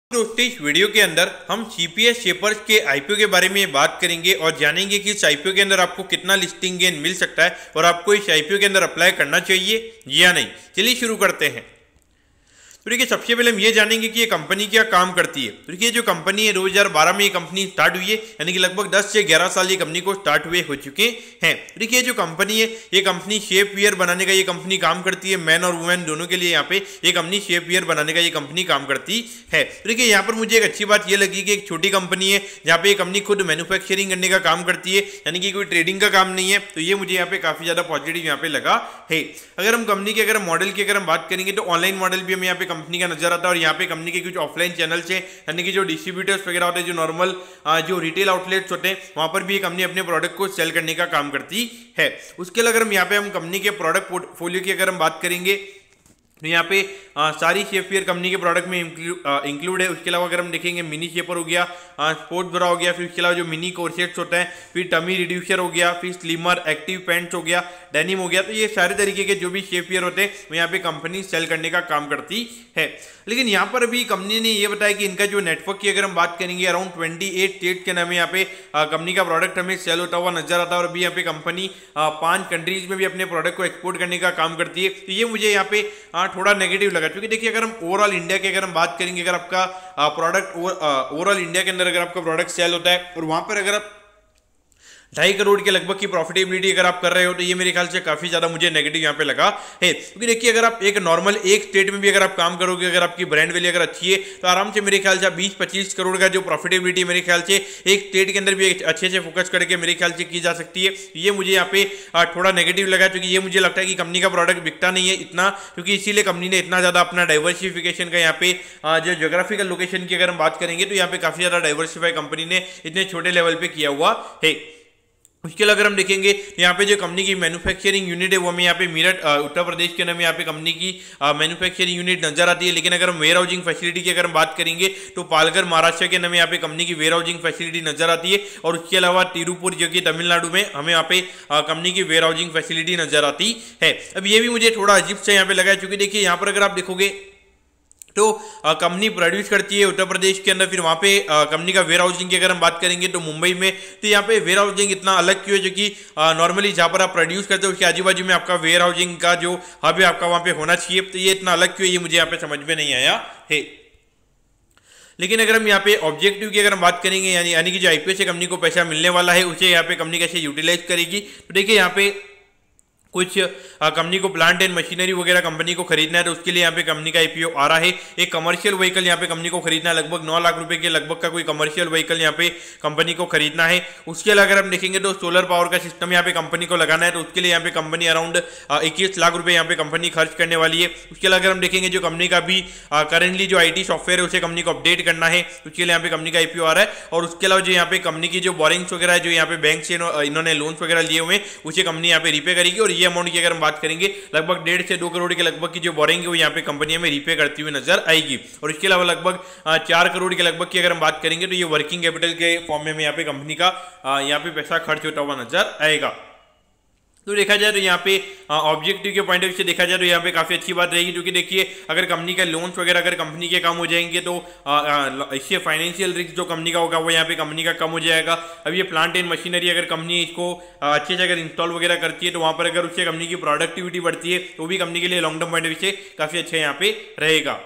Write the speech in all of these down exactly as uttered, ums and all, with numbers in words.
दोस्तों इस वीडियो के अंदर हम सीपीएस शेपर्स के आईपीओ के बारे में बात करेंगे और जानेंगे कि इस आईपीओ के अंदर आपको कितना लिस्टिंग गेन मिल सकता है और आपको इस आईपीओ के अंदर अप्लाई करना चाहिए या नहीं। चलिए शुरू करते हैं। तो देखिए सबसे पहले हम ये जानेंगे कि ये कंपनी क्या काम करती है। तो देखिए जो कंपनी है दो हज़ार बारह में ये कंपनी स्टार्ट हुई है, यानी कि लगभग दस से ग्यारह साल ये कंपनी को स्टार्ट हुए हो चुके हैं। देखिए जो कंपनी है ये कंपनी शेप वियर बनाने का ये कंपनी काम करती है। मैन और वुमेन दोनों के लिए यहाँ पे ये कंपनी शेप वियर बनाने का ये कंपनी काम करती है। तो देखिए यहाँ पर मुझे एक अच्छी बात ये लगी कि एक छोटी कंपनी है जहाँ पे ये कंपनी खुद मैन्युफैक्चरिंग करने का काम करती है, यानी कि कोई ट्रेडिंग का काम नहीं है। तो ये मुझे यहाँ पे काफी ज्यादा पॉजिटिव यहाँ पे लगा है। अगर हम कंपनी के अगर मॉडल की अगर हम बात करेंगे तो ऑनलाइन मॉडल भी हमें यहाँ पे कंपनी का नजर आता है और यहाँ पे कंपनी के कुछ ऑफलाइन चैनल्स है, यानी कि जो डिस्ट्रीब्यूटर्स वगैरह होते हैं, जो नॉर्मल जो रिटेल आउटलेट्स होते हैं, वहां पर भी कंपनी अपने प्रोडक्ट को सेल करने का काम करती है। उसके अलावा अगर हम यहाँ पे हम कंपनी के प्रोडक्ट पोर्टफोलियो की अगर हम बात करेंगे तो यहाँ पे आ, सारी शेपवियर कंपनी के प्रोडक्ट में इंक्लूड है। उसके अलावा अगर हम देखेंगे मिनी शेपर हो गया, स्पोर्ट्स ब्रा हो गया, फिर उसके अलावा जो मिनी कोरसेट्स होता है, फिर टमी रिड्यूसर हो गया, फिर स्लिमर एक्टिव पैंट्स हो गया, डेनिम हो गया। तो ये सारे तरीके के जो भी शेपवियर होते हैं वो यहाँ पे कंपनी सेल करने का काम करती है। लेकिन यहाँ पर अभी कंपनी ने ये बताया कि इनका जो नेटवर्क की अगर हम बात करेंगे अराउंड अट्ठाईस स्टेट के नाम यहाँ पे कंपनी का प्रोडक्ट हमें सेल होता हुआ नजर आता है और अभी यहाँ पे कंपनी पांच कंट्रीज में भी अपने प्रोडक्ट को एक्सपोर्ट करने का काम करती है। तो ये मुझे यहाँ पे थोड़ा नेगेटिव लगा, क्योंकि देखिए अगर हम ओवरऑल इंडिया की अगर हम बात करेंगे, अगर आपका प्रोडक्ट ओवरऑल इंडिया के अंदर अगर आपका प्रोडक्ट सेल होता है और वहां पर अगर आप ढाई करोड़ के लगभग की प्रॉफिटेबिलिटी अगर आप कर रहे हो तो ये मेरे ख्याल से काफी ज्यादा मुझे नेगेटिव यहाँ पे लगा है। क्योंकि देखिए अगर आप एक नॉर्मल एक स्टेट में भी अगर आप काम करोगे, अगर आपकी ब्रांड वैल्यू अगर अच्छी है तो आराम से मेरे ख्याल से बीस पच्चीस करोड़ का जो प्रॉफिटेबिलिटी मेरे ख्याल से एक स्टेट के अंदर भी अच्छे से फोकस करके मेरे ख्याल से की जा सकती है। ये मुझे यहाँ पे थोड़ा नेगेटिव लगा, क्योंकि ये मुझे लगता है कि कंपनी का प्रोडक्ट बिकता नहीं है इतना, क्योंकि इसीलिए कंपनी ने इतना ज्यादा अपना डाइवर्सिफिकेशन का यहाँ पे जो ज्योग्राफिकल लोकेशन की अगर हम बात करेंगे तो यहाँ पे काफी ज्यादा डाइवर्सिफाई कंपनी ने इतने छोटे लेवल पे किया हुआ है। उसके अलावा अगर हम देखेंगे यहाँ पे जो कंपनी की मैन्युफैक्चरिंग यूनिट है वो हमें यहाँ पे मेरठ उत्तर प्रदेश के नाम यहाँ पे कंपनी की मैन्युफैक्चरिंग यूनिट नजर आती है। लेकिन अगर हम वेयर हाउसिंग फैसिलिटी की अगर हम बात करेंगे तो पालघर महाराष्ट्र के नाम यहाँ पे कंपनी की वेयर हाउसिंग फैसिलिटी नजर आती है और उसके अलावा तिरुपुर जो कि तमिलनाडु में हमें यहाँ पे कंपनी की वेयर हाउसिंग फैसिलिटी नजर आती है। अब ये भी मुझे थोड़ा अजीब से यहाँ पे लगा है, क्योंकि देखिए यहाँ पर अगर आप देखोगे तो कंपनी प्रोड्यूस करती है उत्तर प्रदेश के अंदर, फिर वहाँ पे कंपनी का वेयर हाउसिंग की अगर हम बात करेंगे तो मुंबई में। तो यहाँ पे वेयर हाउसिंग इतना अलग क्यों है, जो कि नॉर्मली जहाँ पर आप प्रोड्यूस करते हो उसके आजू बाजू में आपका वेयर हाउसिंग का जो हब है आपका वहाँ पे होना चाहिए। तो ये इतना अलग क्यों है, ये मुझे यहाँ पे समझ में नहीं आया है। लेकिन अगर हम यहाँ पे ऑब्जेक्टिव की अगर हम बात करेंगे, यानी यानी कि जो आईपीओ से कंपनी को पैसा मिलने वाला है उसे यहाँ पे कंपनी कैसे यूटिलाइज करेगी, तो देखिए यहाँ पे कुछ कंपनी को प्लांट एंड मशीनरी वगैरह कंपनी को खरीदना है तो उसके लिए यहाँ पे कंपनी का आईपीओ आ रहा है। एक कमर्शियल व्हीकल यहाँ पे कंपनी को खरीदना है, लगभग नौ लाख रुपए के लगभग का कोई कमर्शियल व्हीकल यहाँ पे कंपनी को खरीदना है। उसके अलावा अगर हम देखेंगे तो सोलर पावर का सिस्टम यहाँ पे कंपनी को लगाना है, तो उसके लिए यहाँ पे कंपनी अराउंड इक्कीस लाख रुपए यहाँ पे कंपनी खर्च करने वाली है। उसके अलावा अगर हम देखेंगे जो कंपनी का भी करेंटली जो आई टी सॉफ्टवेयर है उसे कंपनी को अपडेट करना है, उसके लिए यहाँ पे कंपनी का आईपीओ आ रहा है। और उसके अलावा जो यहाँ पे कंपनी की जो बोरिंग्स वगैरह है, जो यहाँ पे बैंक से इन्होंने लोन्स वगैरह लिए हुए उसे कंपनी यहाँ पे रीपे करेगी। और ये अमाउंट की अगर हम बात करेंगे लगभग डेढ़ से दो करोड़ के लगभग की जो बोरिंग है वो यहाँ पे कंपनी में रीपे करती हुई नजर आएगी। और इसके अलावा लगभग चार करोड़ के लगभग की अगर हम बात करेंगे तो ये वर्किंग कैपिटल के फॉर्म में यहाँ पे कंपनी का यहाँ पे पैसा खर्च होता हुआ नजर आएगा। तो देखा जाए तो यहाँ पे ऑब्जेक्टिव के पॉइंट ऑफ व्यू से देखा जाए तो यहाँ पे काफी अच्छी बात रहेगी, क्योंकि देखिए अगर कंपनी का लोन्स वगैरह अगर कंपनी के कम हो जाएंगे तो इससे फाइनेंशियल रिस्क जो कंपनी का होगा वो यहाँ पे कंपनी का कम हो जाएगा। अब ये प्लांट एंड मशीनरी अगर कंपनी इसको अच्छे से अगर इंस्टॉल वगैरह करती है तो वहाँ पर अगर उससे कंपनी की प्रोडक्टिविटी बढ़ती है तो भी कंपनी के लिए long term point of view से काफी अच्छा यहाँ पे रहेगा।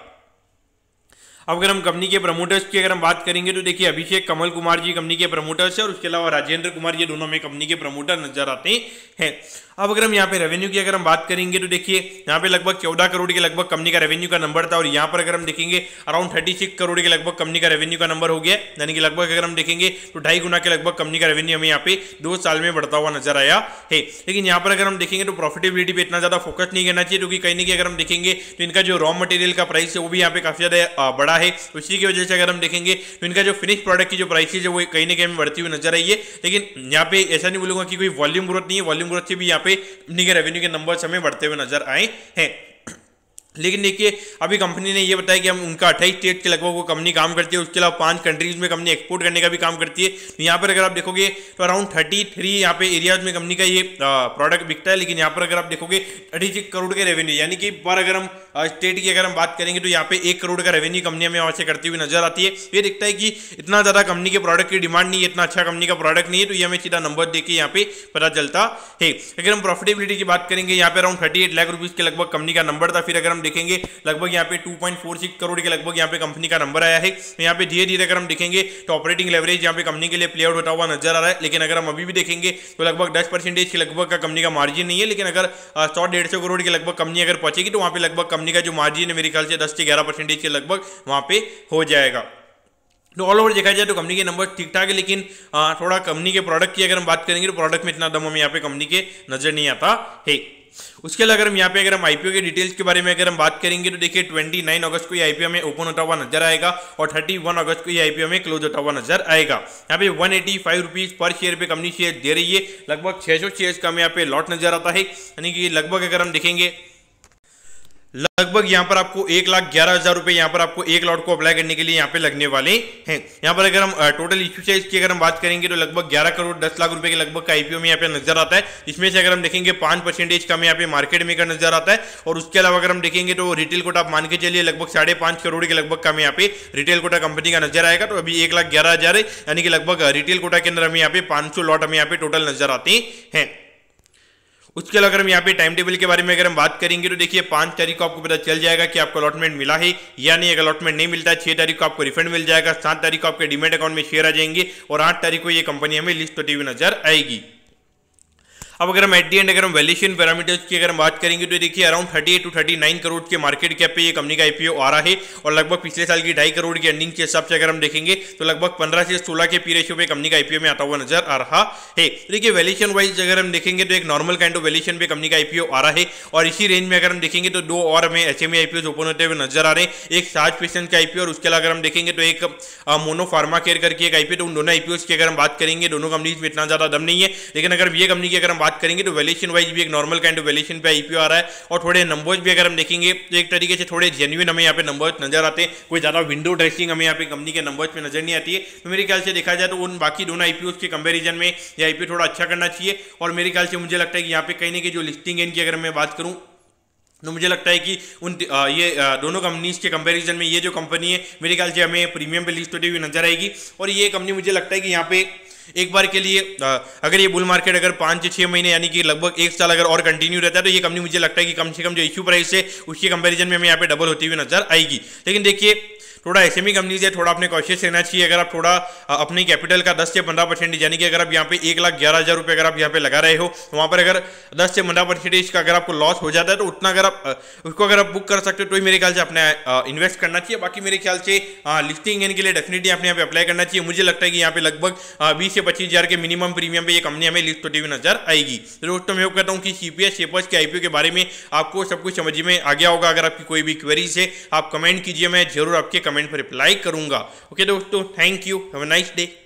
अब अगर हम कंपनी के प्रमोटर्स की अगर हम बात करेंगे तो देखिए अभिषेक कमल कुमार जी कंपनी के प्रमोटर्स है और उसके अलावा राजेंद्र कुमार, ये दोनों में कंपनी के प्रमोटर नजर आते हैं। अब अगर हम यहाँ पे रेवेन्यू की अगर हम बात करेंगे तो देखिए यहाँ पे लगभग चौदह करोड़ के लगभग कंपनी का रेवेन्यू का नंबर था और यहाँ पर अगर हम देखेंगे अराउंड थर्टी सिक्स करोड़ के लगभग कंपनी का रेवेन्यू का नंबर हो गया, यानी कि लगभग अगर हम देखेंगे तो ढाई गुना के लगभग कंपनी का रेवेन्यू हमें यहाँ पे दो साल में बढ़ता हुआ नजर आया है। लेकिन यहाँ पर अगर हम देखेंगे तो प्रॉफिटेबिलिटी पे इतना ज्यादा फोकस नहीं करना चाहिए, क्योंकि कहीं ना कहीं अगर हम देखेंगे तो इनका जो रॉ मटेरियल का प्राइस है वो भी यहाँ पे काफी ज्यादा बड़ा है। उसी की वजह से अगर हम देखेंगे तो इनका जो फिनिश प्रोडक्ट की जो प्राइसेज है वो कहीं ना कहीं बढ़ती हुई नजर आई है। लेकिन यहाँ पे ऐसा नहीं बोलूंगा कि कोई वॉल्यूम ग्रोथ नहीं है, वॉल्यूम ग्रोथ से भी यहाँ पे कंपनी के रेवेन्यू के नंबर्स हमें बढ़ते हुए नजर आए हैं। लेकिन देखिए अभी कंपनी ने ये बताया कि हम उनका अट्ठाईस स्टेट के लगभग वो कंपनी काम करती है, उसके अलावा पांच कंट्रीज में कंपनी एक्सपोर्ट करने का भी काम करती है। तो यहाँ पर अगर आप देखोगे तो अराउंड थर्टी थ्री यहाँ पे एरियाज में कंपनी का ये प्रोडक्ट बिकता है। लेकिन यहाँ पर अगर आप देखोगे थर्टी सिक्स करोड़ के रेवेन्यू, यानी कि पर अगर हम स्टेट की अगर हम बात करेंगे तो यहाँ पे एक करोड़ का रेवेन्यू कंपनी हमें वहां से करती हुई नजर आती है। ये दिखता है कि इतना ज्यादा कंपनी के प्रोडक्ट की डिमांड नहीं है, इतना अच्छा कंपनी का प्रोडक्ट नहीं है, तो ये हमें सीधा नंबर देके यहाँ पे पता चलता है। अगर हम प्रॉफिटेबिलिटी की बात करेंगे यहाँ पे around thirty eight lakh rupees के लगभग कंपनी का नंबर था। फिर अगर हम देखेंगे लगभग यहाँ पे two point four six crore के लगभग यहाँ पे कंपनी का नंबर आया है। यहाँ पे धीरे धीरे अगर हम देखेंगे तो ऑपरेटिंग लेवरेज यहाँ पे कंपनी के लिए प्ले आउट होता हुआ नजर आ रहा है। लेकिन अगर हम अभी भी देखेंगे तो लगभग दस परसेंटेज के लगभग का कंपनी का मार्जिन नहीं है। लेकिन अगर सौ डेढ़ सौ करोड़ के लगभग कंपनी अगर पहुंचेगी तो वहां पे लगभग कंपनी का जो मार्जिन है मेरे ख्याल से दस से ग्यारह परसेंटेज के लगभग वहां पे हो जाएगा। तो ऑल ओवर देखा जाए तो कंपनी के नंबर ठीक ठाक है, लेकिन आ, थोड़ा कंपनी के प्रोडक्ट की अगर हम बात करेंगे तो प्रोडक्ट में इतना दम हमें यहाँ पे कंपनी के नजर नहीं आता है। उसके अलावा अगर हम यहाँ पे अगर हम आईपीओ के डिटेल्स के बारे में अगर हम बात करेंगे तो देखिए उनतीस अगस्त को ये आईपीओ में ओपन होता हुआ नजर आएगा और इकतीस अगस्त को ये आईपीओ में क्लोज होता हुआ नजर आएगा। यहाँ पे वन एटी फाइव रुपीज पर शेयर पे कंपनी शेयर दे रही है। लगभग छह सौ शेयर्स का हमें यहाँ पे लॉट नजर आता है, यानी कि लगभग अगर हम देखेंगे लगभग यहाँ पर आपको एक लाख ग्यारह हजार रुपए यहाँ पर आपको एक लॉट को अप्लाई करने के लिए यहाँ पे लगने वाले हैं। यहाँ पर अगर हम टोटल इश्यू साइज की अगर हम बात करेंगे तो लगभग ग्यारह करोड़ दस लाख रुपए के लगभग का आईपीओ में यहाँ पे नजर आता है। इसमें से अगर हम देखेंगे पांच परसेंटेज का हमें यहाँ पे मार्केट मेकर नजर आता है। और उसके अलावा अगर हम देखेंगे तो रिटेल कोटा आप मान के चलिए लगभग साढ़े पांच करोड़ के लगभग का हमें यहाँ पे रिटेल कोटा कंपनी का नजर आएगा। तो अभी एक लाख ग्यारह हजार है, यानी कि लगभग रिटेल कोटा के अंदर हमें यहाँ पे पांच सौ लॉट हमें यहाँ पे टोटल नजर आते हैं। उसके अलावा अगर हम यहाँ पे टाइम टेबल के बारे में अगर हम बात करेंगे तो देखिए पांच तारीख को आपको पता चल जाएगा कि आपको अलॉटमेंट मिला है या नहीं। अगर अलॉटमेंट नहीं मिलता है छह तारीख को आपको रिफंड मिल जाएगा, सात तारीख को आपके डीमेट अकाउंट में शेयर आ जाएंगे और आठ तारीख को ये कंपनी हमें लिस्ट होती हुई नजर आएगी। अब अगर हम एट दी एंड अगर हम वैल्यूएशन पैरामीटर्स की अगर हम बात करेंगे तो देखिए अराउंड अड़तीस टू उनतालीस करोड़ के मार्केट कैप पे ये कंपनी का आईपीओ आ रहा है और लगभग पिछले साल की ढाई करोड़ की अर्निंग के हिसाब से अगर हम देखेंगे तो लगभग पंद्रह से सोलह के पी रेशियो पे कंपनी का आईपीओ में आता हुआ नजर आ रहा है। देखिए वैल्यूएशन वाइज अगर हम देखेंगे तो एक नॉर्मल काइंड ऑफ वैल्यूएशन पे कंपनी का आईपीओ आ रहा है और इसी रेंज में अगर हम देखेंगे तो दो और हमें एचएमई आईपीओ ओपन होते हुए नजर आ रहे हैं, एक साज पेशेंट का आईपीओ और उसके अलावा अगर हम देखेंगे तो एक मोनो फार्मा केयर करके एक आईपीओ। तो उन दोनों आईपीओ की अगर हम बात करेंगे दोनों कंपनीज में इतना ज्यादा दम नहीं है, लेकिन अगर ये कंपनी की अगर हम बात करेंगे तो वैल्यूएशन वाइज भी एक नॉर्मल काइंड ऑफ वैल्यूएशन पे आईपीओ आ रहा है और थोड़े नंबर्स भी अगर हम देखेंगे तो एक तरीके से थोड़े जेन्युइन हमें यहाँ पे नंबर्स नजर आते हैं। कोई ज्यादा विंडो ड्रेसिंग हमें यहाँ पे कंपनी के नंबर्स पे नजर नहीं आती है। तो मेरे ख्याल से देखा जाए तो उन बाकी दोनों आईपीओ के कंपेरिजन में ये आईपीओ थोड़ा अच्छा करना चाहिए और मेरे ख्याल से मुझे लगता है कि यहाँ पे कहीं ना कहीं जो लिस्टिंग है इनकी अगर मैं बात करूँ तो मुझे लगता है कि उन आ, ये आ, दोनों कंपनीज के कंपैरिजन में ये जो कंपनी है मेरे ख्याल से हमें प्रीमियम पे लिस्ट होती हुई नजर आएगी। और ये कंपनी मुझे लगता है कि यहाँ पे एक बार के लिए आ, अगर ये बुल मार्केट अगर पाँच से छः महीने यानी कि लगभग एक साल अगर और कंटिन्यू रहता है तो ये कंपनी मुझे लगता है कि कम से कम जो इश्यू प्राइस है उसके कंपैरिजन में हमें यहाँ पे डबल होती हुई नजर आएगी। लेकिन देखिए थोड़ा एसएमई कंपनीज है, थोड़ा अपने कॉशियस रहना चाहिए। अगर आप थोड़ा अपनी कैपिटल का दस से पंद्रह परसेंटेज यानी कि अगर आप यहाँ पे एक लाख ग्यारह हज़ार रुपये अगर आप यहाँ पे लगा रहे हो तो वहाँ पर अगर दस से पंद्रह परसेंटेज का अगर आपको लॉस हो जाता है तो उतना अगर आप उसको अगर आप बुक कर सकते हो तो मेरे ख्याल से अपने इन्वेस्ट करना चाहिए। बाकी मेरे ख्याल से लिस्टिंग इनके लिए डेफिनेटली आपने यहाँ पे अप्लाई करना चाहिए। मुझे लगता है कि यहाँ पे लगभग बीस से पच्चीस हज़ार के मिनिमम प्रीमियम पे ये कंपनी हमें लिस्ट होती हुई नजर आएगी। तो दोस्तों मैं कहता हूँ कि सीपीएस शेपर्स के आईपीओ के बारे में आपको सब कुछ समझ में आ गया होगा। अगर आपकी कोई भी क्वेरीज है आप कमेंट कीजिए, मैं जरूर आपके कमेंट पर रिप्लाई करूंगा। ओके दोस्तों, thank you, have a nice day.